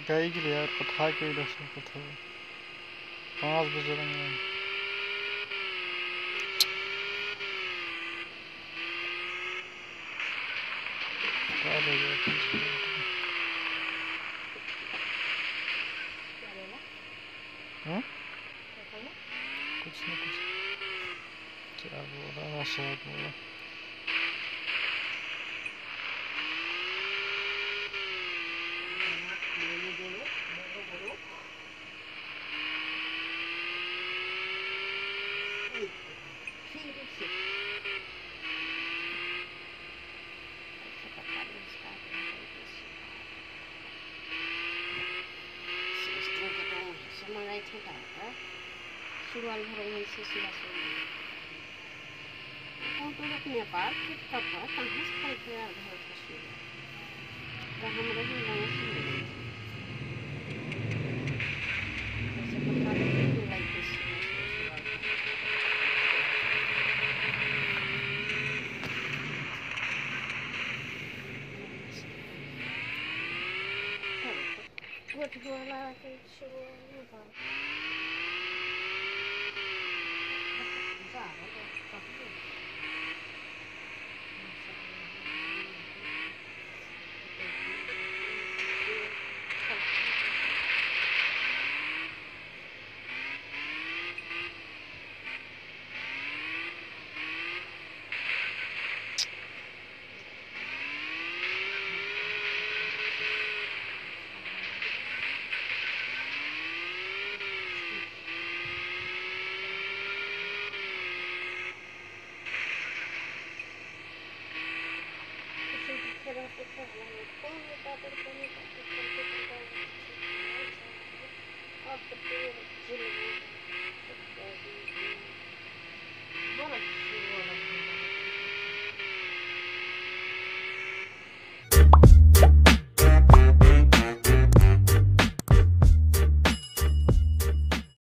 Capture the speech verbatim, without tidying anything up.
गई के लिए यार पथा के इधर से पथा पाँच बजे रहेंगे क्या ले गया हाँ कुछ नहीं कुछ क्या बोला आशा बोला सुरुवाल भरो में से सिला सुरुवाल कौन तो लोग नेपाल के कपड़ा कहाँ से खरीद यार घर का सुरुवाल तो हम रही गाँव से ऐसे बता दो कि लाइक के सुरुवाल वो तो वाला के सुरुवाल